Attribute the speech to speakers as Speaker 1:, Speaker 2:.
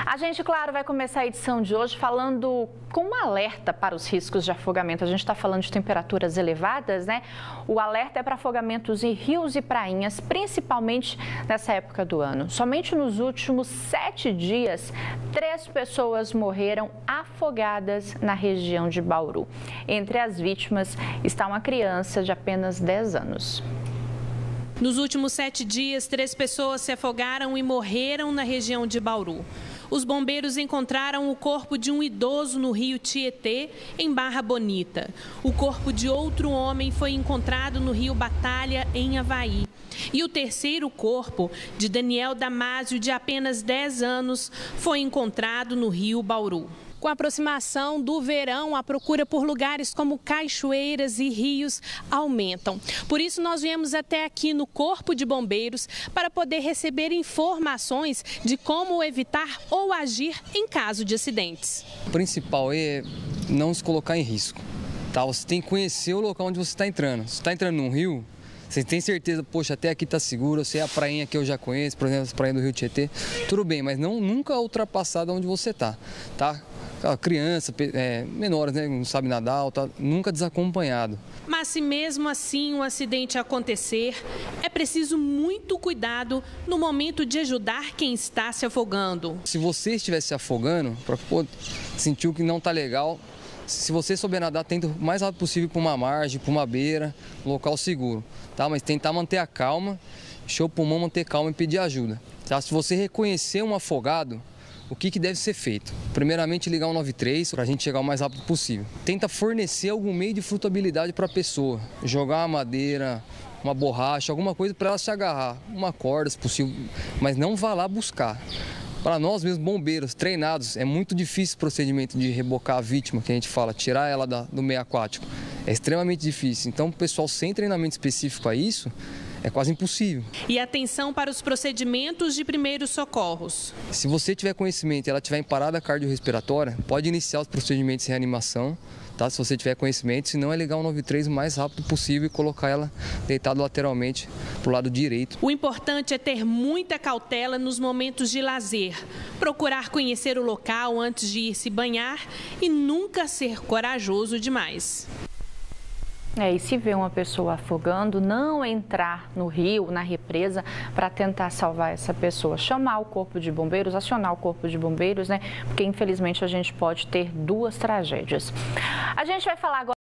Speaker 1: A gente, claro, vai começar a edição de hoje falando com um alerta para os riscos de afogamento. A gente está falando de temperaturas elevadas, né? O alerta é para afogamentos em rios e prainhas, principalmente nessa época do ano. Somente nos últimos 7 dias, 3 pessoas morreram afogadas na região de Bauru. Entre as vítimas está uma criança de apenas 10 anos.
Speaker 2: Nos últimos 7 dias, 3 pessoas se afogaram e morreram na região de Bauru. Os bombeiros encontraram o corpo de um idoso no rio Tietê, em Barra Bonita. O corpo de outro homem foi encontrado no rio Batalha, em Avaí. E o terceiro corpo, de Daniel Damásio, de apenas 10 anos, foi encontrado no rio Bauru. Com a aproximação do verão, a procura por lugares como cachoeiras e rios aumentam. Por isso, nós viemos até aqui no Corpo de Bombeiros para poder receber informações de como evitar ou agir em caso de acidentes.
Speaker 3: O principal é não se colocar em risco. Tá? Você tem que conhecer o local onde você está entrando. Se você está entrando num rio, você tem certeza, poxa, até aqui está seguro, eu sei a prainha que eu já conheço, por exemplo, a prainha do rio Tietê, tudo bem, mas nunca ultrapassar de onde você está, tá? Criança, menores, né, não sabe nadar, tá, nunca desacompanhado.
Speaker 2: Mas se mesmo assim um acidente acontecer, é preciso muito cuidado no momento de ajudar quem está se afogando.
Speaker 3: Se você estiver se afogando, sentiu que não está legal, se você souber nadar, tenta o mais rápido possível para uma margem, para uma beira, um local seguro, tá? Mas tentar manter a calma, encher o pulmão, manter calma e pedir ajuda. Tá? Se você reconhecer um afogado, o que deve ser feito? Primeiramente, ligar o 193 para a gente chegar o mais rápido possível. Tenta fornecer algum meio de flutuabilidade para a pessoa. Jogar uma madeira, uma borracha, alguma coisa para ela se agarrar. Uma corda, se possível, mas não vá lá buscar. Para nós mesmos, bombeiros treinados, é muito difícil o procedimento de rebocar a vítima, que a gente fala, tirar ela do meio aquático. É extremamente difícil. Então, o pessoal sem treinamento específico a isso, é quase impossível.
Speaker 2: E atenção para os procedimentos de primeiros socorros.
Speaker 3: Se você tiver conhecimento e ela estiver em parada cardiorrespiratória, pode iniciar os procedimentos de reanimação, tá? Se você tiver conhecimento, se não é ligar o 193 o mais rápido possível e colocar ela deitada lateralmente para o lado direito.
Speaker 2: O importante é ter muita cautela nos momentos de lazer, procurar conhecer o local antes de ir se banhar e nunca ser corajoso demais.
Speaker 1: E se vê uma pessoa afogando, não entrar no rio, na represa, para tentar salvar essa pessoa. Chamar o corpo de bombeiros, acionar o corpo de bombeiros, né? Porque infelizmente a gente pode ter 2 tragédias. A gente vai falar agora.